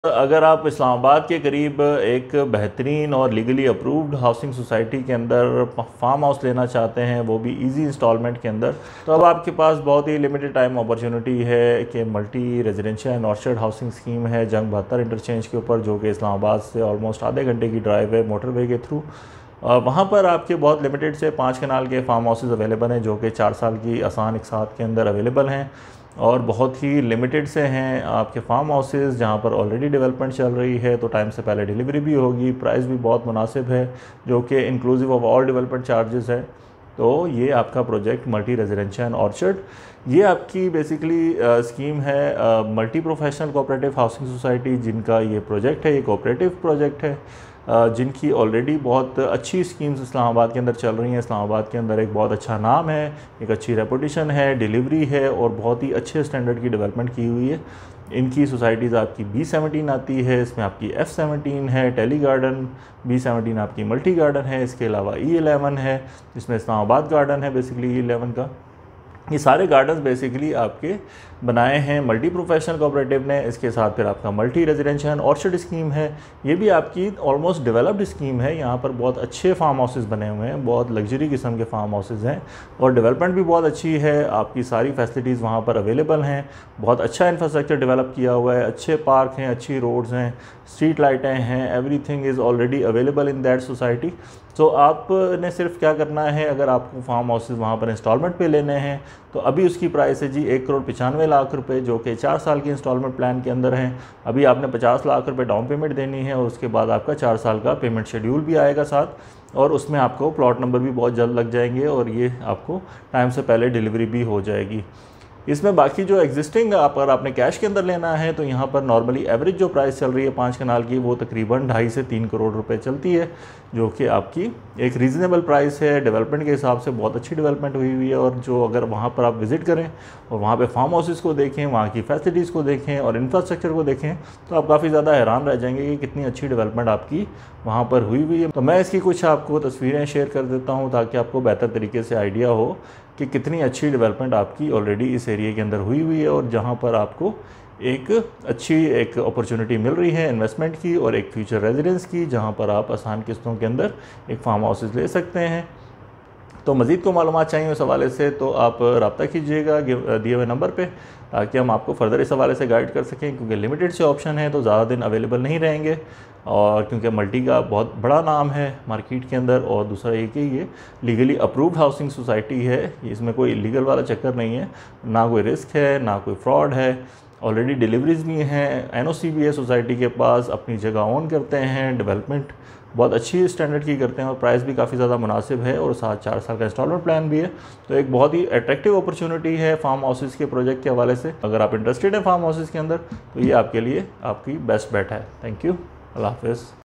अगर आप इस्लामाबाद के करीब एक बेहतरीन और लीगली अप्रूव्ड हाउसिंग सोसाइटी के अंदर फार्म हाउस लेना चाहते हैं, वो भी इजी इंस्टॉलमेंट के अंदर, तो अब आपके पास बहुत ही लिमिटेड टाइम अपॉर्चुनिटी है कि multi residential and orchard housing scheme है जंग 72 इंटरचेंज के ऊपर, जो कि इस्लामाबाद से ऑलमोस्ट आधे घंटे की ड्राइव है मोटरवे के थ्रू। वहाँ पर आपके बहुत लिमिटेड से 5 कनाल के फार्म हाउसेज अवेलेबल हैं, जो कि 4 साल की आसान इकसात के अंदर अवेलेबल हैं, और बहुत ही लिमिटेड से हैं आपके फार्म हाउसेस जहाँ पर ऑलरेडी डेवलपमेंट चल रही है, तो टाइम से पहले डिलीवरी भी होगी। प्राइस भी बहुत मुनासिब है, जो कि inclusive of all development charges है। तो ये आपका project multi residential and orchard, ये आपकी बेसिकली स्कीम है multi professional cooperative housing society जिनका ये प्रोजेक्ट है। ये कोऑपरेटिव प्रोजेक्ट है जिनकी ऑलरेडी बहुत अच्छी स्कीम्स इस्लामाबाद के अंदर चल रही हैं। इस्लामाबाद के अंदर एक बहुत अच्छा नाम है, एक अच्छी रेपुटेशन है, डिलीवरी है, और बहुत ही अच्छे स्टैंडर्ड की डेवलपमेंट की हुई है। इनकी सोसाइटीज़ आपकी B17 आती है, इसमें आपकी F17 है, टेली गार्डन, B17 आपकी मल्टी गार्डन है, इसके अलावा E11 है, जिसमें इस्लामाबाद गार्डन है बेसिकली E11 का। ये सारे गार्डन्स बेसिकली आपके बनाए हैं मल्टी प्रोफेशनल कोऑपरेटिव ने। इसके साथ फिर आपका मल्टी रेजिडेंशियल ऑर्चर्ड स्कीम है, ये भी आपकी ऑलमोस्ट डेवलप्ड स्कीम है। यहाँ पर बहुत अच्छे फार्म हाउसेस बने हुए हैं, बहुत लग्जरी किस्म के फार्म हाउसेस हैं, और डेवलपमेंट भी बहुत अच्छी है। आपकी सारी फैसिलिटीज़ वहाँ पर अवेलेबल हैं, बहुत अच्छा इंफ्रास्ट्रक्चर डेवलप किया हुआ है, अच्छे पार्क हैं, अच्छी रोड्स हैं, स्ट्रीट लाइटें हैं, everything is already available in that society. तो आपने सिर्फ क्या करना है, अगर आपको फार्म हाउसेस वहाँ पर इंस्टॉलमेंट पे लेने हैं तो अभी उसकी प्राइस है जी 1,95,00,000 रुपये, जो कि 4 साल की इंस्टॉलमेंट प्लान के अंदर हैं। अभी आपने 50 लाख रुपए डाउन पेमेंट देनी है, और उसके बाद आपका 4 साल का पेमेंट शेड्यूल भी आएगा साथ, और उसमें आपको प्लॉट नंबर भी बहुत जल्द लग जाएंगे, और ये आपको टाइम से पहले डिलीवरी भी हो जाएगी। इसमें बाकी जो एग्जिस्टिंग अगर आपने कैश के अंदर लेना है तो यहाँ पर नॉर्मली एवरेज जो प्राइस चल रही है 5 कनाल की, वो तकरीबन 2.5 से 3 करोड़ रुपए चलती है, जो कि आपकी एक रीज़नेबल प्राइस है। डेवलपमेंट के हिसाब से बहुत अच्छी डेवलपमेंट हुई हुई है, और जो अगर वहाँ पर आप विज़िट करें और वहाँ पे फार्म हाउसेस को देखें, वहाँ की फैसिलिटीज़ को देखें और इंफ्रास्ट्रक्चर को देखें, तो आप काफ़ी ज़्यादा हैरान रह जाएंगे कि कितनी अच्छी डेवलपमेंट आपकी वहाँ पर हुई हुई है। तो मैं इसकी कुछ आपको तस्वीरें शेयर कर देता हूँ ताकि आपको बेहतर तरीके से आइडिया हो कि कितनी अच्छी डेवलपमेंट आपकी ऑलरेडी इस एरिया के अंदर हुई हुई है, और जहाँ पर आपको एक अच्छी एक अपॉर्चुनिटी मिल रही है इन्वेस्टमेंट की और एक फ्यूचर रेजिडेंस की, जहाँ पर आप आसान किस्तों के अंदर एक फार्म हाउसेस ले सकते हैं। तो मज़ीद को मालूमात चाहिए उस हवाले से तो आप रब्ता कीजिएगा दिए हुए नंबर पे, ताकि हम आपको फ़र्दर इस हवाले से गाइड कर सकें, क्योंकि लिमिटेड से ऑप्शन है तो ज़्यादा दिन अवेलेबल नहीं रहेंगे, और क्योंकि मल्टी का बहुत बड़ा नाम है मार्केट के अंदर, और दूसरा ये कि ये लीगली अप्रूव्ड हाउसिंग सोसाइटी है, इसमें कोई इलीगल वाला चक्कर नहीं है, ना कोई रिस्क है, ना कोई फ्रॉड है। ऑलरेडी डिलीवरीज भी हैं, NOC भी है सोसाइटी के पास, अपनी जगह ओन करते हैं, डेवलपमेंट बहुत अच्छी स्टैंडर्ड की करते हैं, और प्राइस भी काफ़ी ज़्यादा मुनासिब है, और साथ 4 साल का इंस्टॉलमेंट प्लान भी है। तो एक बहुत ही अट्रैक्टिव अपॉर्चुनिटी है फार्म हाउसेस के प्रोजेक्ट के हवाले से। अगर आप इंटरेस्टेड हैं फार्म हाउसेस के अंदर तो ये आपके लिए आपकी बेस्ट बेट है। थैंक यू, अल्लाह हाफ़िज़।